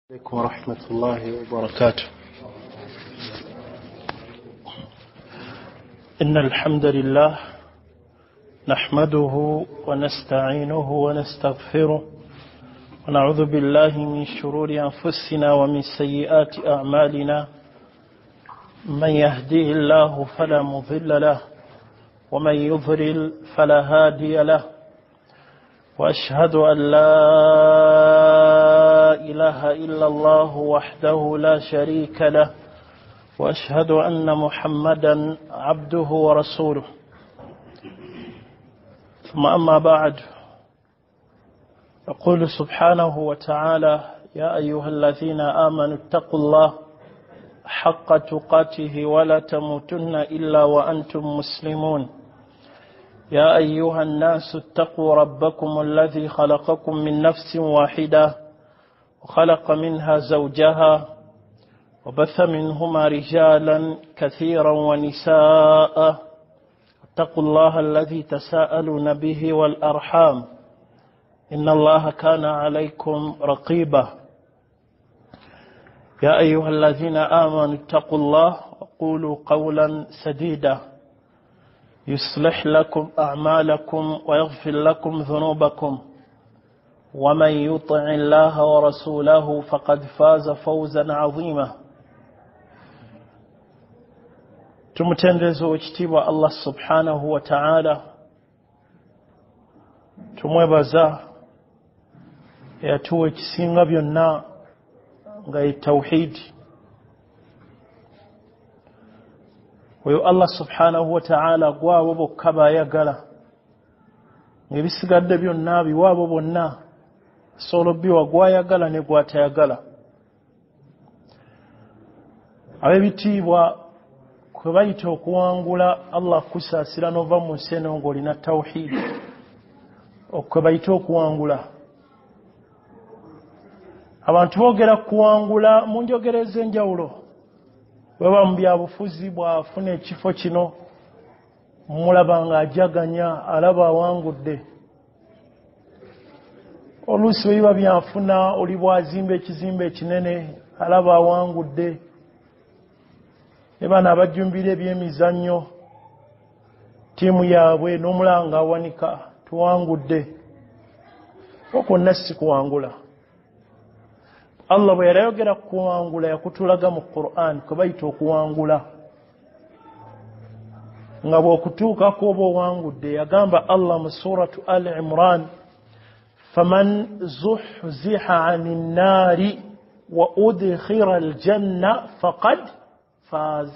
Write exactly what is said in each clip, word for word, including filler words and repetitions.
عليكم ورحمة الله وبركاته. إن الحمد لله نحمده ونستعينه ونستغفره ونعوذ بالله من شرور أنفسنا ومن سيئات أعمالنا. من يهديه الله فلا مضل له ومن يضلل فلا هادي له، وأشهد أن لا إله إلا الله وحده لا شريك له، وأشهد أن محمدا عبده ورسوله. ثم أما بعد، يقول سبحانه وتعالى: يا أيها الذين آمنوا اتقوا الله حق تقاته ولا تموتن إلا وأنتم مسلمون. يا أيها الناس اتقوا ربكم الذي خلقكم من نفس واحدة وخلق منها زوجها وبث منهما رجالا كثيرا ونساء. اتقوا الله الذي تساءلون به والأرحام إن الله كان عليكم رقيبا. يا أيها الذين آمنوا اتقوا الله وقولوا قولا سديدا يصلح لكم أعمالكم ويغفر لكم ذنوبكم، ومن يطع الله ورسوله فقد فاز فوزا عظيما. Tumtendezo ekitiibwa Allah subhanahu wa ta'ala, tumwebaza eyatuwa ekisinga byonna nga ye tawhidi. Oyo Allah subhanahu wa ta'ala gwabo bokka bayagala, ebisigadde byonna biwaabo bonna solo biwa gwayagala ne gwatayagala. Ab'ebitiibwa kwe bayita okuwangula Allah kusaasira nova mu nsi eno ng'olina tawhidi, okwe bayita okuwangula. Abantu boogera kuwangula mu njogera ez'enjawulo. Bwaba mu byabufuzi bw'afuna ekifo kino mulaba ng'ajaganya alaba awangudde. Oluusi bwe biba byanfuna oli bw'azimba ekizimbe ekinene alaba awangudde. Ne bano abajjumbira ebyemizannyo ttiimu yaabwe n'omulanga awanika tuwangudde. Okwonna si kuwangula. Allah bwe yarayogera ku kuwangula yakutulaga mu Qur'an kwe bayita okuwangula. Nga bw'okutuukako oba owangudde, yagamba Allah mu suratu Al Imran: faman zuhziha ani nnaari wa udkhira aljanna faqad faz.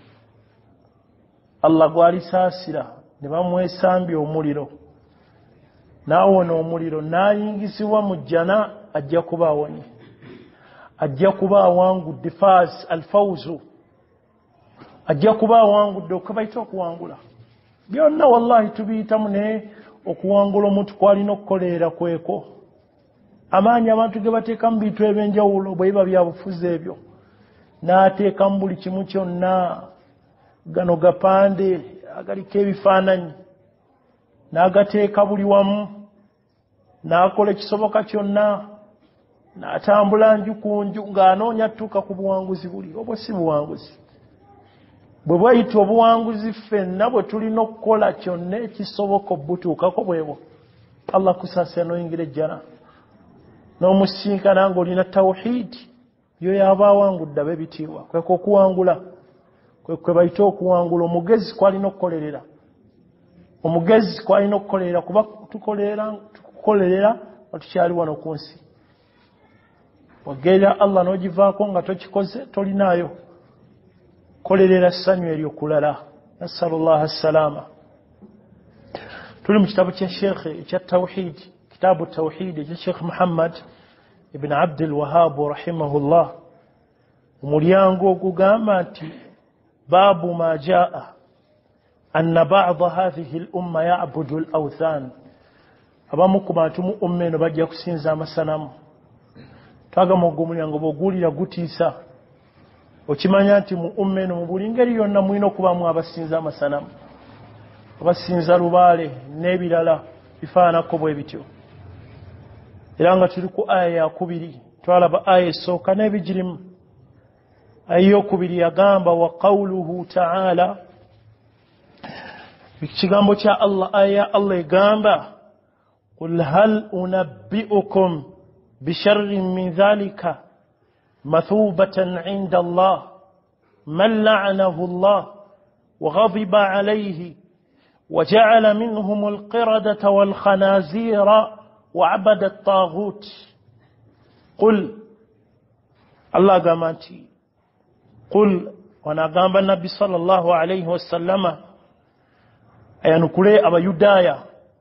Allah gwalisaasira ne bamwesambya omuliro, n'awona omuliro, n'ayingizibwa mu jjana, ajja kuba awonye, ajja kuba awangudde. Faz alfawzu, ajja kuba awangudde. Okubayita okuwangula byonna wallahi tubiyitamu, naye okuwangula omuntu kwalina okukolerera kweko. Amaanyi abantu ge bateeka mu bintu ebyenjawulo bwe biba byabufuzi ebyo, n'ateeka mu buli kimu kyonna, gano gapande agaliko ebifaananyi, n'agateeka buli wamu, n'akola ekisoboka kyonna, n'atambula nju ku nju ng'anoonya attuuka ku buwanguzi buli. Obwo si buwanguzi. Bwe bwayita obuwanguzi, ffenna bwe tulina okukola kyonna ekisoboka obutuukako bwebwo. Allah kusaasira n'oyingira ejjana n'omusinkana ng'olina tawhidi, yo yaba awangudde ab'ebitiibwa. Kweko okuwangula, kwe kwe bayita okuwangula. Omugezi kwalina okukolerera, omugezi kwalina okukolerera, kuba tukolerera tukukolerera nga tukyali wano ku nsi. Wagerera Allah n'ogivaako nga tokikoze, tolinaayo kolerera ssanyu eryokulala. Nasalullah assalama. Tuli mu kitabu kya Sheikh ekya tawhidi, kitabu tawhidi ekya Sheikh Muhammad ibn Abdul Wahhab rahimahullah. Omulyango ogugamba nti baabu ma jaa anna ba'da hadhihi al-umma ya'budu al-awthan. Abamu ku bantu mu umma eno bajja kusinza amasanamu. Twagamba ogwo omulyango bw'oguwulira gutiisa. Okimanya nti mu umma eno mu buli ngeri yonna mulina okubaamu abasinza amasanamu, abasinza lubaale n'ebirala bifaananako bwe bityo. Era nga tuli ku aya ya kubiri twalaba aya esooka n'ebigirimu. Ayokubiri yagamba wa qawluhu ta'ala, ikigambo kya Allah, aya Allah egamba qul hal unabbi'ukum bisharrin min dhalika mathubatan 'inda Allah man la'anahu Allah wa ghadiba 'alayhi wa ja'ala minhum al-qiradata wal khanazira wa 'abada at-taghut. Qul, Allah gamanti qul, wanagamba Nabi sallallahu alayhi wa sallama ayanukule abayudaaya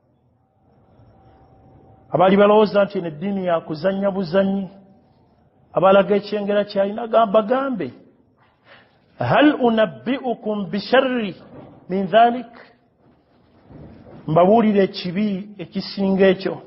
abali balowooza nti eddiini ya kuzanya buzanyi, abalaga ekyengera kyalina, gamba gambe hal unabbi'ukum bisharri min dhalik, mbabuulira ekibi ekisinga ekyo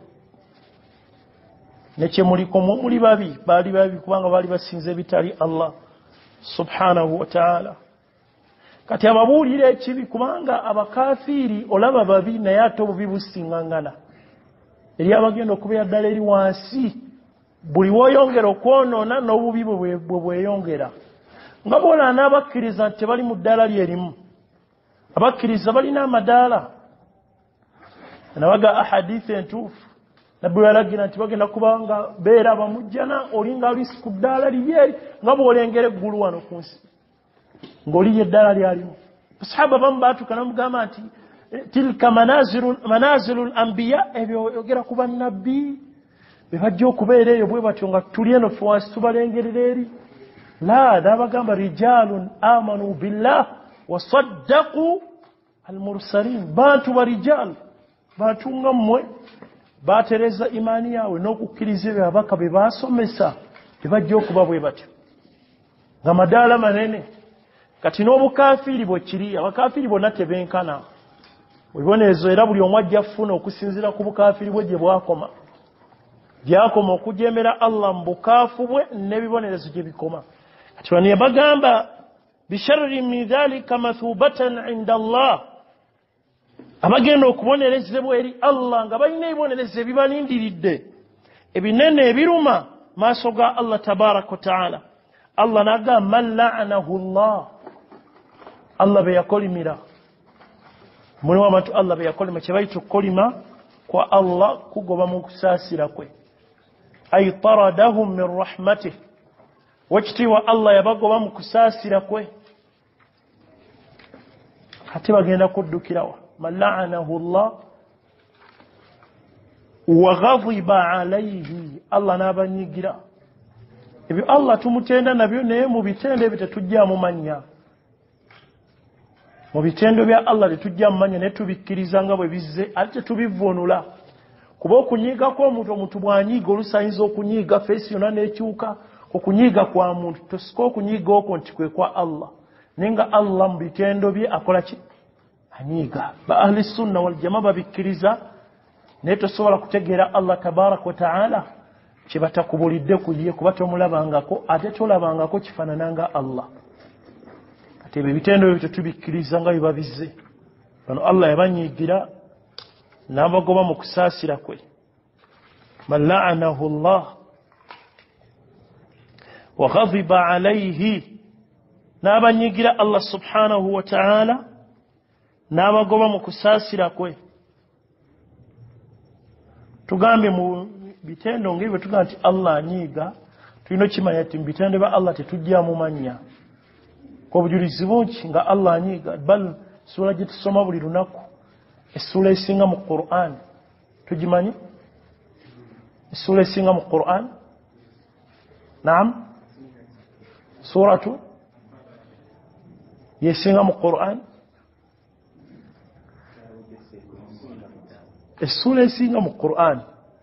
nekyemuliko muli babi, baali babi kubanga baali basinze bitali Allah subhanahu wa ta'ala. Kati ababuulira ekibi kubanga abakafiiri olaba babi naye ate obubi busingangana. Eri abagenda okubeera ddala eri wansi, buli woyongera okwonoona n'obubi bwe bweyongera. Nga bw'olaba n'abakkiriza nti tebali mu ddaala lyerimu. Abakkiriza balina amadaala. Nabaga ahadithi entuufu nabbi yalagira nti bagenda kubanga beera bamujjana olinga ali ku ddaala liryeri nga bw'olengera eggulu wano ku nsi ng'oli eddaala lyalimu. Basahaba bamu baatuuka n'amugamba nti tilka manazilul anbiya, ebyo oyogera ku bannabbi be bajja okubeera eyo bwe batyo nga tuli eno ffe wansi tubalengerera eri. La, n'abagamba rijalun amanu billah wa saddaqu almursalin, bantu ba rijal, bantu nga mmwe batereza imaani yaabwe n'okukkiriza ebyo abaka be baasomesa tebajja okuba bwe batyo nga madaala manene. Kati n'obukafiiri bwe kiri, abakafiiri bonna tebenkana. Ebibonerezo era buli omu ajja kufuna okusinziira ku bukafiiri bwe gye bwakoma. Gyakoma okujeemera Allah mu bukaafu bwe n'ebibonerezo gye bikoma. Kati bano bagamba bisharri min dhalika mathubatan 'inda Allah, abagenda okubonerezebwa eri Allah nga balina ebibonerezo ebibalindiridde ebinene ebiruma maaso ga Allah tabaraka wa ta'ala. Allah n'agamba man la'anahu Allah, Allah be yakolimira. Mulimu abantu Allah be yakolima, kye bayita okukolima kwa Allah kugoba mu kusaasira kwe. Ay taradahum min rahmatih, wakitiibwa Allah yabagoba mu kusaasira kwe. Ate bagenda kuddukirawa man la'anahu Allah wa ghadiba alayhi, Allah n'abanyigira. Ebyo Allah tumutenda nabyo naye mu bitendo ebyo tetujjaamu mannya. Mu bitendo bya Allah tetujjaamu mannya naye tubikkiriza nga bwe bizze ate tetubivvuunula. Kuba okunyiiga kw'omuntu, omuntu bw'anyiiga olusayinza okunyiiga feesi yonna n'ekyuka, okunyiiga kwa muntu tosika okunyiiga okwo nti kwe kwa Allah. Naye nga Allah mu bitendo bye akola ki? Anyiiga. Ba ahli sunna wal jamaa babikkiriza naye tosobola kutegeera Allah tabaraka wa ta'ala kye batakubulidde ku ye kuba tomulabangako ate tolabangako kifaanana nga Allah. Kati ebyo ebitendo ebyo tetubikkiriza nga biba bizze. Bano Allah yabanyiigira n'abagoba mu kusaasira kwe. Man la'anahu Allah wa ghadiba alayhi, n'abanyiigira Allah subhanahu wa ta'ala n'abagoba mu kusaasira kwe. Tugambye mu bitendo ng'ebyo tugamba nti Allah anyiiga, tulina okimanya nti mu bitendo bya Allah tetujjaamu mannya. Obujulizi bungi nga Allah anyiiga. Bal sura gye tusoma buli lunaku, essula esinga mu Qur'an tugimanyi? Essula esinga mu Qur'an, naam, suratu yesinga mu Qur'an, essula esinga mu Qur'an.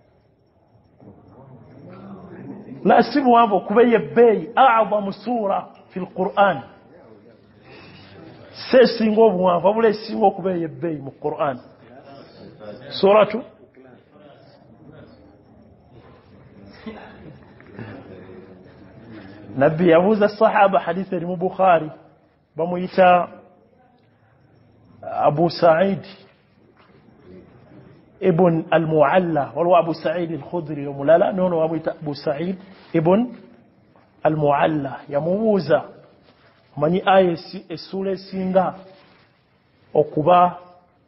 La si buwanvu okuba ey'ebbeeyi, a'zamu sura fi l-Qur'an, si esinga obuwanvu wabula esinga okuba ey'ebbeeyi mu Qur'an. Suratu Nabbi yabuuza sahaba, hadithi eri mu Bukhari, bamuyita Abu Sa'id ابن المعلى ولو أبو سعيد الخدري وملالا نونو أبو سعيد ابن المعلى يموزا مني آية السورة سينغا okuba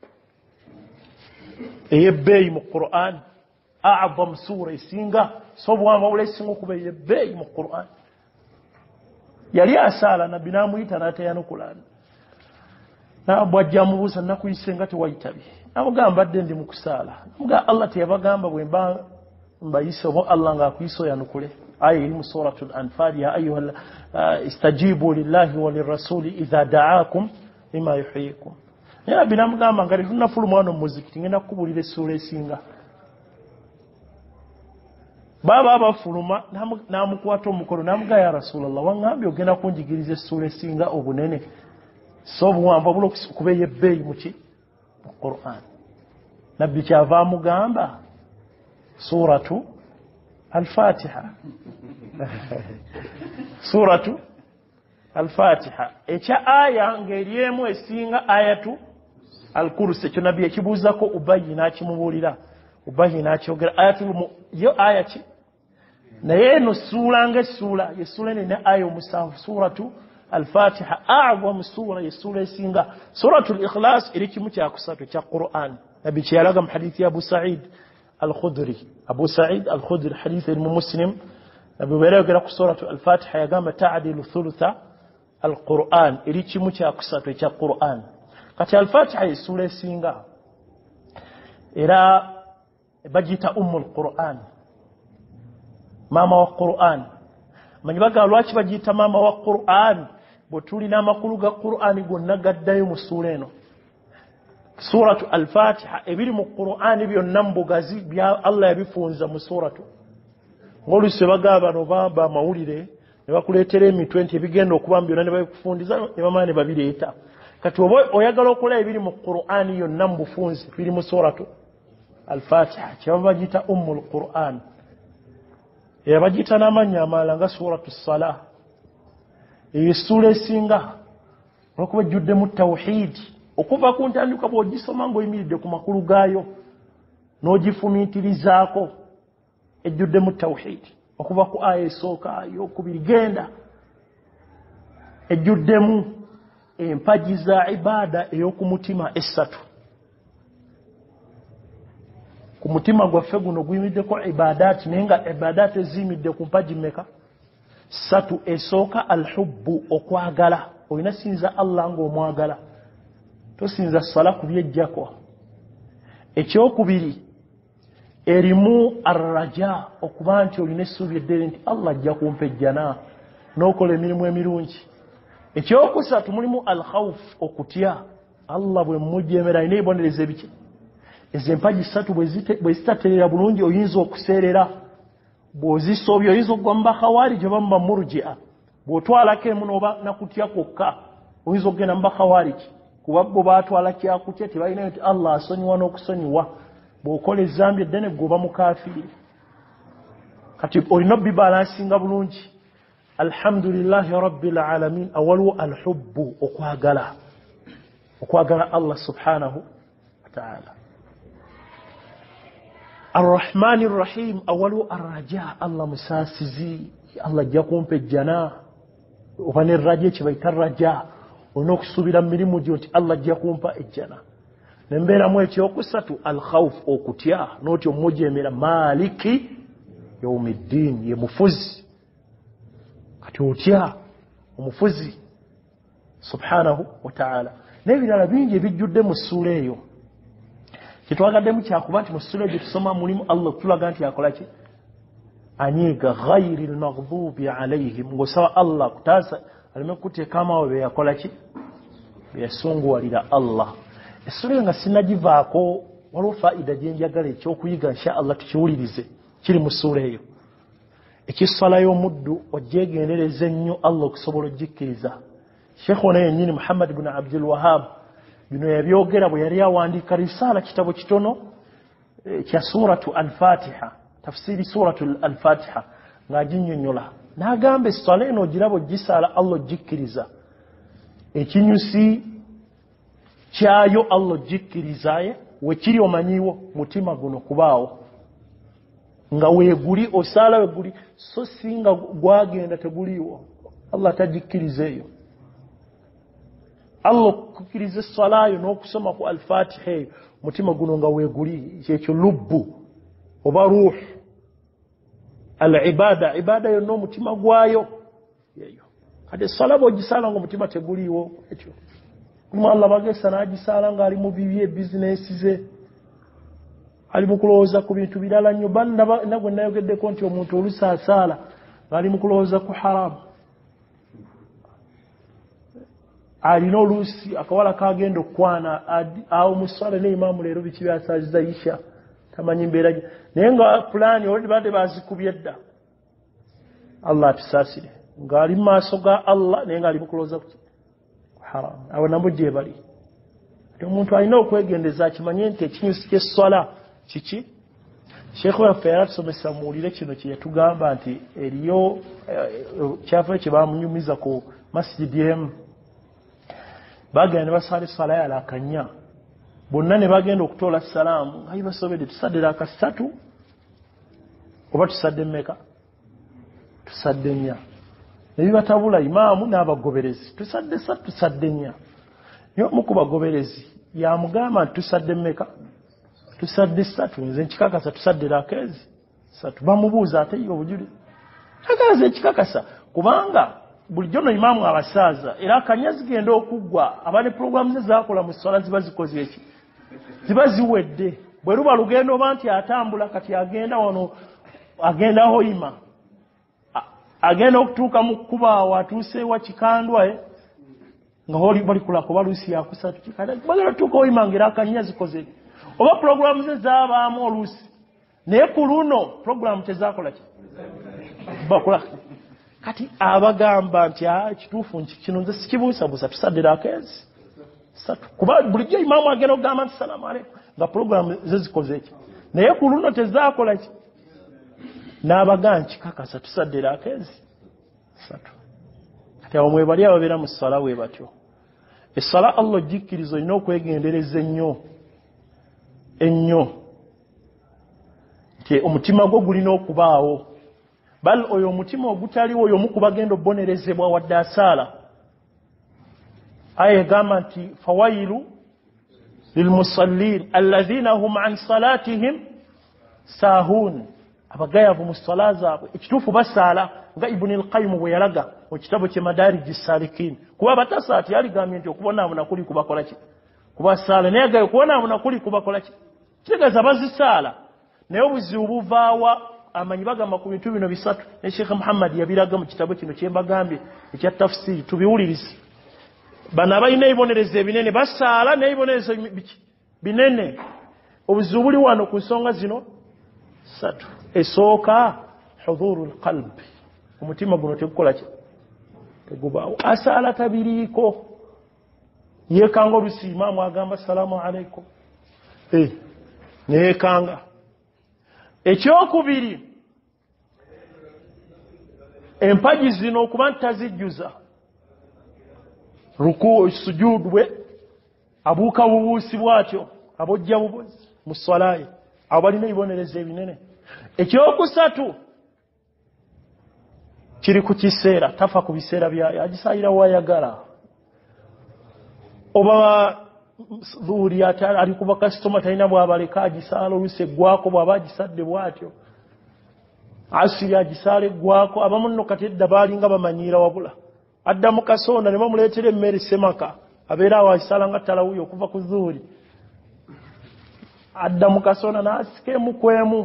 eyebbeeyi mu Qur'an a'zam sura esinga sobwa mawla esinga okuba eyebbeeyi mu Qur'an yali asala nabbi namuyita n'atayanukulana nabwajja mubuuza nakuyise nga tewayitabi namugamba badde ndi mu kusaala namuga Allah teyabagamba bwe mba mbayise obo Allah ng'akuyise oyanukule aya eri mu suratul anfal ya ayyuha istajibu lillahi wa lirrasuli idha da'akum lima yuhyikum ya binamugamba ngari tunafulu mwana muziki ngenda kubulira essura esinga baba abafuluma namukwata omukono namuga ya rasulullah wangambye ogenda kunjigiriza essura esinga obunene so buwamba bulo kubeye beyi muki mu Qur'an nabbi kyava mugamba suratu al-Fatiha suratu al-Fatiha echa aya ngeriemu esinga ayatu al-Kursi kyo nabbi ekibuuzako Ubayyi n'akimubulira Ubayyi n'akyogera ayatu yo aya ki naye no sura nga sura ye sura ne aya omusanvu suratu al-Fatiha a'zamu sura ye sura esinga suratu al-Ikhlas eri kimu kya kusatu kya Qur'an nabbi kyalaga mu hadithi ya Abu Sa'id al-Khudri Abu Sa'id al-Khudri hadithi mu Muslim nabbi wereyogera ku suratu al-Fatiha yagamba ta'dilu thulutha al-Qur'an eri kimu kya kusatu kya Qur'an kati al-Fatiha ye sura esinga era bajita ummul Qur'an mama wa Qur'an manyi baga lwaki bajita mama wa Qur'an botulina amakulu ga Qur'an gonna gaddayo mu sura eno suratu al-Fatiha ebiri mu Qur'an byonna mbugazi bya Allah yabifunza mu suratu ngoluse bagaba no baba mawulire ne bakuleetera emitwe nti ebigenda okuba byonna ne babikufundiza ne bamane babireeta kati obo oyagala okola ebiri mu Qur'an yonna mbufunze biri mu suratu al-Fatiha kyaba bajita ummul Qur'an ya bajita namanya amala nga suratu as-Salah iyi sura esinga okuba judde mu tauhid okuva ku ntandika bw'ogisoma ng'oyimiridde ku makulu gaayo n'ogifumiitirizaako ejjudde mu tauhid okuva ku aya esooka y'okubiri genda ejjuddemu empagi za ibaada ey'okumutima essatu ku mutima gwaffe guno guyimiddeko ibadaati naye nga ibadaati eziyimidde ku mpagi mmeka ssatu esooka alhubbu okwagala olina sinza Allah ng'omwagala tosinza sala kubyejjako ekyokubiri erimu arraja okuba nti olina essuubi eddere nti Allah ajja kumpa ejjana n'okola emirimu emirungi ekyokusatu mulimu alkhawf okutya Allah bwe mujemera ine ibonereze biki ezo empagi ssatu bwe zitaterera bulungi oyinza okuseerera bw'ozisobya oyinza okugwa mu bakhawariji oba mu bamurji'a bw'otwalako emu n'oba nakutya kwokka oyinza okugenda mu bakhawariji kuba bo baatwala kyakutya tebalina nti Allah asonyiwa n'okusonyiwa bw'okola ezzambi eddene gwoba mukafiri kati olina bibalansinga bulungi alhamdulillahi rabbil alamin awaliwo alhubbu okwagala okwagala Allah subhanahu wa ta'ala arrahmani arrahim awaliwo arraja Allah musasizi Allah ajja kumpa ejjana oba nerraja kyebayita raja olina okusuubira mu mirimu gyo nti Allah ajja kumpa ejjana nembeeramu ekyokusatu alkhawf okutya n'oti omujemera maliki yawmiddin ye mufuzi kati otya omufuzi subhanahu wa ta'ala n'ebirala bingi ebijjudde mu ssuula eyo kitwagaddemu kyakuba nti mu ssuula egyo tusoma mulimu Allah tulaga nti akola ki anyiga ghayri almaghdubi alayhim ng'osaba Allah kutaasa aleme kuteekamawo be yakola ki be yasunguwalira Allah essula nga sinnagivaako waliwo faida gye njagala ekyokuyiga insha Allah tukiwulirize kiri mu ssuula eyo ekissala y'omuddu ogyegendereza ennyo Allah okusobola ogikkiriza Sheikh ono yennyini Muhammad ibn Abdul Wahhab bino yabyogera bwe yali awandiika risaala kitabo kitono kya suratu al-Fatiha tafsiri suratu al-Fatiha ng'aginnyonnyola n'agamba essala eno ogiraba ogisaala Allah ogikkiriza ekinyusi kyayo Allah ogikkirizaye wekiri omanyiwo mutima guno kubaawo nga weeguli osala weeguli so singa gwagenda teguliiwo Allah tajikkiriza eyo Allah kukiriza salayo n'okusoma ku al-Fatiha eyo mutima guno nga weeguli kyekyo lubbu oba ruh al-ibada ibada yo n'omutima gwayo yeyo kade sala bogisala ngo mutima teguliiwo ekyo kuma Allah bagesa nagisala nga ali mu bibye business ze ali mukulooza ku bintu birala nnyo banda nagwe nayogedde ko nti omuntu olusaasala ali mukulooza ku haram alina oluusi akawala kagenda okwana awo musala ne imamu leero biki byasaziza isha tamanyi mbeera naye nga pulaani olidi badde bazikubye dda Allah atusaasire ng'ali mu maaso ga Allah naye ng'ali mukulooza ku haram awo nabo gye bali ate omuntu alina okwegendeza akimanye nti ekinyusi ky'esswala kiki sheekhu waffe yaratusomesa muwulire kino kye yatugamba nti eriyo kyafa kye bamunyumiza ku masjidi emu bagenda ne basala esswala ya laakanya bonna ne bagenda okutoola salaamu nga basobedde tusadde laaka ssatu oba tusadde mmeka tusadde nnya ne bibatabula imaamu n'abagoberezi tusadde ssatu tusadde nnya naye omu ku bagoberezi yamugamba nti tusadde mmeka tusadde ssatu nze nkikakasa tusadde laaka ezi ssatu bamubuuza ate ye obujulizi akalaze ekikakasa kubanga bulijjo no imaamu abasaaza era akanya zigenda okuggwa abane programu ze zakola mu sswala ziba zikoze eki ziba ziwedde bwe luba lugendo oba nti atambula kati agenda wano agenda hoima agenda okutuuka mu kkuba awo atuuse wa kikandwa nga holi bali kulako baluusi yakusatu kikanda bagenda tuuka hoima ngera akanya zikoze oba programu ze zaabaamu oluusi naye ku luno programu tezakola ki bakola kati abagamba nti kituufu kino nze sikibuusabuusa tusadde laaka ezi ssatu kuba bulijjo imaamu agenda okugamba nti salaamu aleikum nga programu ze zikoze eki naye ku luno tezaakola ki n'abagamba nkikakasa tusadde laaka ezi ssatu kati awo mwebali ababeera mu ssala we batyo essala Allah ogikkiriza olina okwegendereza ennyo ennyo nti omutima gwo gulina okubaawo bal oyo omutima ogutaliwo oyo omu ku bagenda obbonerezebwa wadde asaala aya egamba nti fawailu lilmusallin alladhina hum an salatihim saahun abagayavu mu ssala zaabwe ekituufu basaala nga ibuni alqayimu bwe yalaga mu kitabo kye madariji salikin kuba batasaati yaligambye nti okubonaabona kuli kubakola ki kubasaala naye gayo okubonaabona kuli kubakola ki kitegeeza bazisaala naye obuzibu buvaawa amanyi bagamba ku bintu bino bisatu ne Sheikh Muhammad yabiraga mu kitabo kino kye mbagambye ekya tafsiri tubiwulirize bana abalina ebibonerezo ebinene basaala n'ebibonerezo binene obuzibu buli wano ku nsonga zino satu esooka hudhuru alqalbi omutima guno tegukola ki tegubaawo asaala tabiriiko yeekanga olusi imaamu agamba salaamu alaikum eh neekanga ekyokubiri empaji zino okuba nti tazijjuza ruku sujudu bwe abuuka bubuusi bwatyo abojja bubuzi mu swalaye abo balina ebibonerezo ebinene ekyokusatu kiri ku kiseera tafa ku biseera byayo agisaayira wayagala oba dhuuri ali kuba kasitoma talina bw'abaleka agisaala oluusi eggwako bw'aba agisadde bw'atyo asiri agisaala eggwako abamu nno kati edda baalinga bamanyiira wabula adda mu kasonda ne bamuleetera emmere semaka abeera awo agisaala nga talawuyo okuva ku dhuuri adda mu kasonda n'asika emu ku emu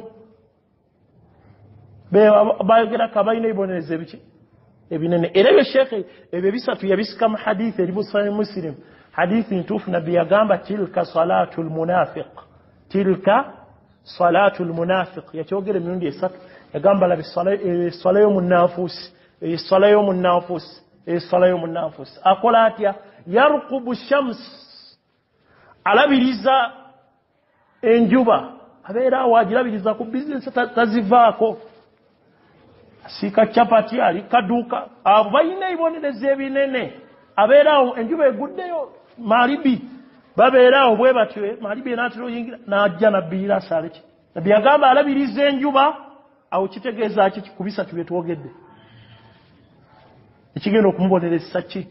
bayogerako abalina ebibonerezo ebiki ebinene era ebyo sheekhe ebyo bisatu yabisika mu hadithi eri mu Sahih Muslim hadithi ntuufu nabbi yagamba tilka salatu lmunafiq tilka salatu lmunafiq yakyogera emirundi esatu yagamba labi eswala y'omunanfuusi eswala y'omunanfuusi eswala y'omunanfuusi akola atya yarkubu shams alabiriza enjuba abeera awo agirabiriza ku bizinesi tazivaako asiika capati ali kaduuka abo balina ebibonerezo ebinene abeera awo enjuba eguddeyo maalibi babeerawo bwe batyo malibi n'atero yingira n'ajja nabbiira saleki nabbi agamba alabiriza enjuba awo kitegeeza ki kikubisa tube twogedde ekigenda okumubonereza ki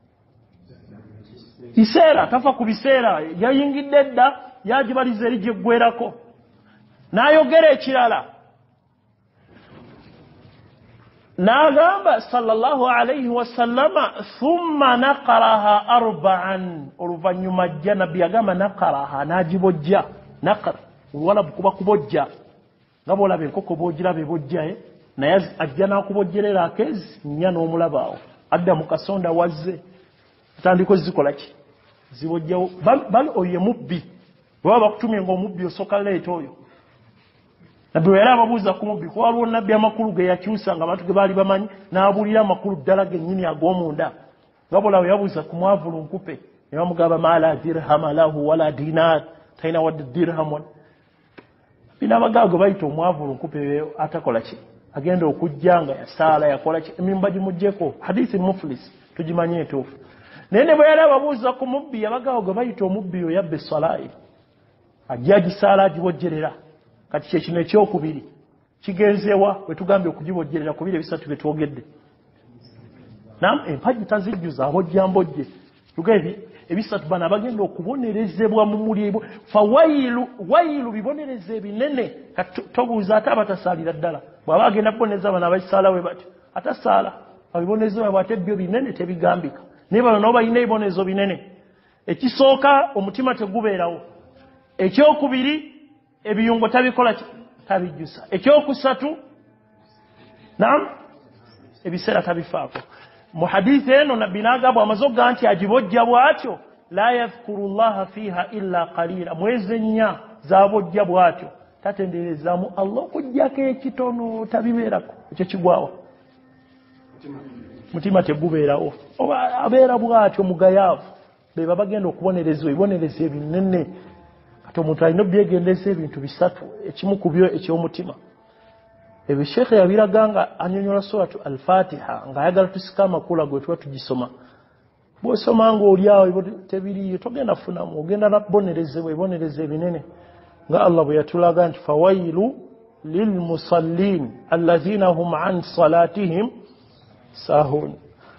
kiseera tafa ku biseera yayingidde dda yagibaliza eri gyeggwerako n'ayogera ekirala n'agamba sallallahu alayhi wasallama thumma naqaraha arba'an oluvannyuma ajja nabbi agamba naqaraha n'agibojja naqar wala kuba kubojja nga bw'olaba enkoko bw'ogiraba ebojja naye ajja n'akubojjerera akezi nnya n'omulabaawo adda mu kasonda wazze atandiko zikola ki zibojjawo bali oyo mubbi bwe baba bakutumye ng'omubbi osooka leeta oyo nabbi era ababuuza ku mubbi kuba waliwo nabbi amakulu ge yakyusa nga abantu ge baali bamanyi n'abuulira amakulu ddala gennyini ag'omunda nga bw'olaba yabuuza ku mwavulu nkupe ne bamugamba ma la dirhama lahu wala dinar talina wadde dirhamu bina abagaago bayita omwavulu nkupe atakola ki agenda okujja nga yasaala yakola ki emimba gimuggyeko hadithi muflis tugimanye entuufu naye ne bwe yali ababuuza ku mubbi abagaago ge bayita omubbi oyo yabba essalaayi ajja agisaala agibojjerera kati kyekino ekyokubiri kigenzewa bwe tugambye okugibojjerera ku biri ebisatu bye twogedde nam empagi tazijjuza abojja mbojje tugebi ebisatu bana abagenda okubonerezebwa mu mulibo fawailu wailu bibonereze ebinene tobuuza ate abatasaalira ddala bw'aba agenda kuboneza bana abakisaala we bati atasaala abibonezebwa bwate byo binene tebigambika naye bano nabo balina ebibonezo binene ekisooka omutima tegubeerawo ekyokubiri ebiyungo tabikola tabijjusa ekyokusatu nam ebiseera tabifaako mu hadithi eno nabbi n'agamba amazoga nti agibojja bw'atyo la yadhkuru llaha fiiha illa qalila mwezi ennya zabojja bw'atyo tatenderezaamu allah okujjako ekitono tabibeerako ekyo kigwawa mutima tegubeerawo oba abeera bw'atyo mugayaavu beba bagenda okubonerezwa ebibonerezo ebinene kati omuntu alina obyegendeza ebintu bisatu ekimu ku byo ekyomutima ebyo sheekhe yabiraga nga anyonyola suratu al-fatiha ng'ayagala tusika amakulu ago tuba tugisoma bw'osoma ng'olyawo tebiriyo togenda funamu ogenda nabonerezebwa ebibonerezo ebinene nga allah bwe yatulaga nti fawailu lilmusallin allazina hum an salatihim sahun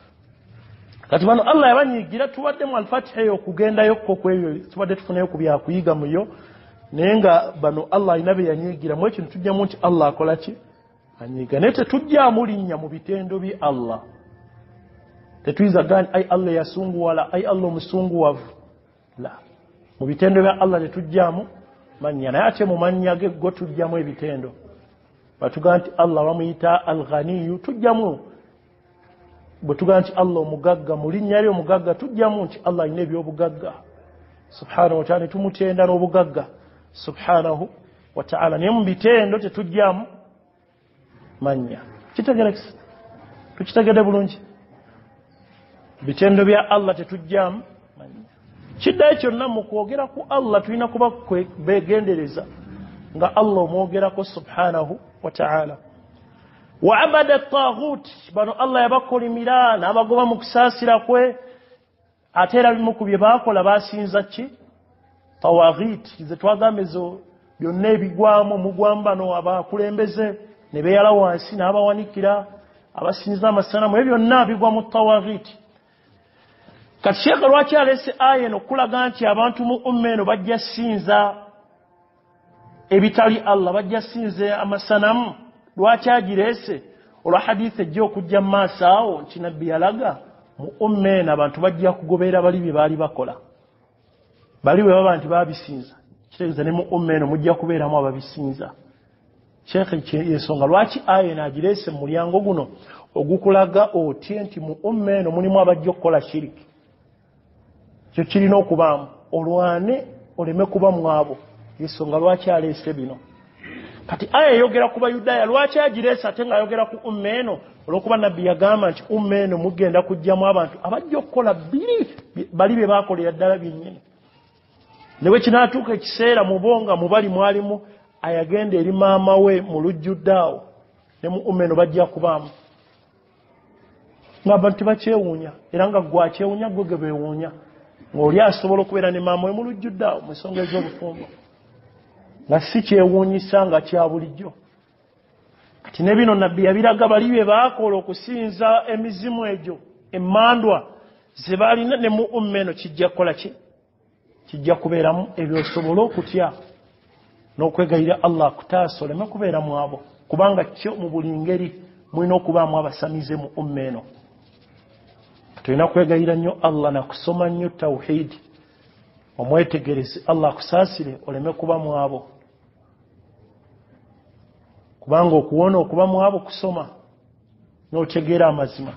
kati bano allah yabanyiigira tubaddemu al-fatiha eyo okugendayokko ku ebyo tubadde tufunayo ku byakuyiga muyo naye nga bano allah alina be yanyiigira mu ekyo tujjamu nti allah akola ki anyiiga naye tetujjamu linnya mu bitendo bye allah tetuyiza gani ai allah yasunguwala ai allah omusunguwavu la mu bitendo bya allah tetujjamu mannya naye ate mu mannya ge go tujjamu ebitendo batugaa nti allah bamuyita alghaniyu tujjamu bwe tugaa nti allah omugagga mu linnya lye omugagga tujjamu nti allah alina ebyobugagga subhanahu wa ta'ala tumutenda n'obugagga subhanahu wa ta'ala naye mu bitendo tetujjamu manya kitegerekisa tukitegedde bulungi bitendo bya allah tetujjamu manya kiddayo kyonna mu kwogera ku allah tulina kuba begendereza nga allah omwogerako subhanahu wa ta'ala wa abada taghut bano allah yabakolimira n'abagoba mu kusaasira kwe ate era bimu ku bye baakola basinza ki tawaghit ze twagamba ezo byonna ebigwamu mugwamu bano abakulembeze ne beeyala wansi n'abawanikira abasinza amasanamu ebyo byonna bigwa mu tawaghit kati sheekhe lwaki aleese aya eno okulaga nti abantu mu umma eno bajja sinza ebitali allah bajja sinza amasanamu lwaki agireese olwa hadithi ejja okujja mu maaso awo nti nabbi yalaga mu umma eno abantu bajja kugoberera bali bye baali bakola bali bwe baba nti baabisinza kitegeeza ne mu umma eno mujja kubeeramu ababisinza sheekhe yensonga lwaki aya eno agireese mu mulyango guno ogukulaga otye nti mu umma eno mulimu abajja okukola shiriki kyo kirina okubaamu olwane oleme kuba mwabo yensonga lwaki aleese bino kati aya eyogera ku bayudaaya lwaki agireese ate ng'ayogera ku umma eno olw'okuba nabbi yagamba nti umma eno mugenda kujjamu abantu abajja okukola bbiri bali bye baakolera ddala byennyini ne bwe kinaatuuka ekiseera mu bo nga mubali mwalimu ayagenda eri maama we mu lujjuddaawo ne mu umma eno bajja kubaamu ng'abantu tebakyewuunya era nga gwakyewuunya gwe ge beewuunya ng'oli asobola okubeera ne maama we mu lujjudde awo mu nsonga ez'obufumbo nga si kyewuunyisa nga kya bulijjo. Kati ne bino nabbi yabiraga bali be baakola okusinza emizimu egyo emmandwa ze baalina ne mu umma eno kijja kukola ki? Kijja kubeeramu ebyo osobola okutya n'okwegayira Allah akutaasa oleme kubeera mu abo, kubanga kyo mu buli ngeri mulina okubaamu abasamize mu umma eno. Tulina kwegayira nnyo Allah na kusoma nnyo tawhidi, omwetegereze Allah akusaasire oleme kuba mu abo, kubanga okuwona okuba mu abo kusoma n'otegeera amazima.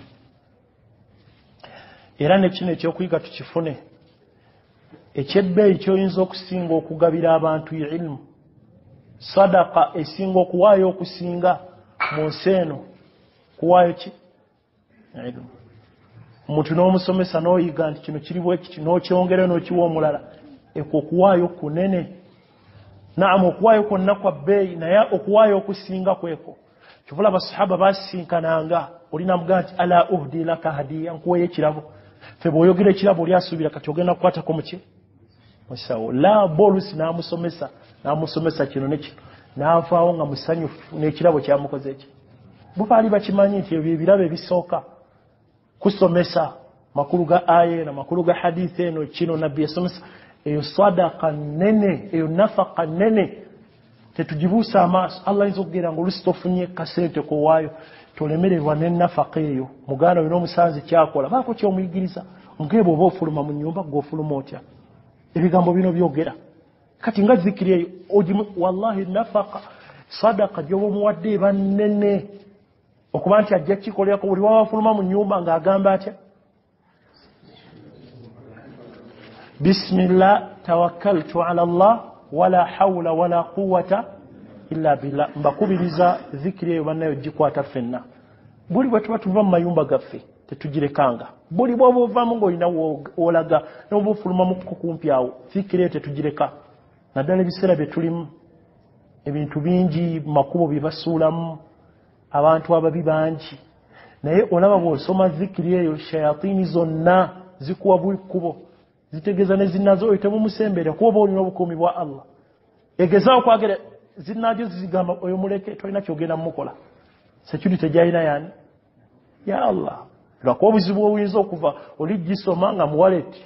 Era ne kino ekyokuyiga tukifune, ekyebbeeyi kyoyinza okusinga okugabira abantu ilmu, sadaka esinga okuwaayo okusinga mu nsi eno kuwaayo ki? Ilmu. Omuntu n'omusomesa n'oyiga nti kino kiri bwe kiti n'okyongera n'okiwa omulala, ekwo okuwaayo kunene. Naamu okuwaayo kwonna kwa bbeeyi, naye okuwaayo okusinga kweko kivula abasahaba basinkananga, olina mugamba nti ala uhdi laka hadiya, nkuweeyo ekirabo. Ffe bw'oyogera ekirabo oli asuubira kati ogenda kukwatako mu ki? Musawo. La bolusi n'amusomesa n'amusomesa kino ne kino n'avaawo nga musanyufu n'ekirabo kyamukoze eki. Bo baali bakimanyi nti ebyo ebirabo ebisooka kusomesa makulu ga aya na makulu ga hadithi eno kino nabbi yasomesa, eyo sadaka nene, eyo nafaka nene. Tetugibuusa amaaso. Allah ayinza okugera ng'oluusi tofunye kasente kowaayo tolemererwa n'ennafaka eyo. Muganda we n'omusanzi kyakola baako kyomuyigiriza, omugere bw'oba ofuluma mu nnyumba gw'ofuluma otya? Ebigambo bino byogera. Kati nga zikiri eyo ogimu, wallahi nafaka sadaka gy'oba omuwadde eba nnene okuba nti ajja kikolerako buli wawafuluma mu nnyumba ng'agamba atya? Bismillah tawakkaltu ala Allah wala hawla wala quwwata illa billah. Mbakubiriza zikiri eyo bannayo gikwata ffenna. Buli bwe tuba tuva mu mayumba gaffe tetugirekanga. Buli bw'oba ovaamu ng'olina w'olaga n'oba ofulumamu kumpi awo, zikiri eyo tetugireka. Naddala ebiseera bye tulimu ebintu bingi makubo bye basuulamu, abantu ababi bangi, naye olaba bw'osoma zikiri eyo shayatini zonna zikuwa bwikubo, zitegeeza ne zinnazo oyo temumusemberera kuba oba olina obukuumi bwa Allah. Egezaawo kwagera zinnajo zizigamba oyo muleke tolina kyogenda mumukola. Security gyalina yani? Ya Allah. Lwakuba obuzibu obuyinza okuva oligisoma nga mu wallet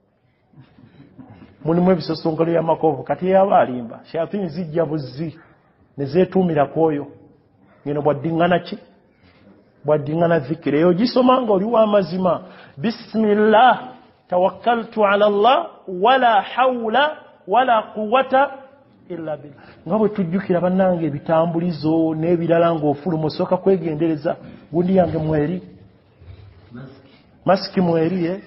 mulimu ebisosongolo y'amakovu, kati yaba alimba shayatini zijja buzzi ne zeetuumira kwoyo. Ngeno bwaddingana ki? Bwaddingana zikiri eyo gisoma nga oli w'amazima. Bismillah tawakkaltu ala Allah wala hawla wala quwwata illa billah. Nga bwe tujjukira bannange ebitambulizo n'ebirala ng'ofuluma osooka kwegendereza. Gundi yange mweri masiki mweri eh?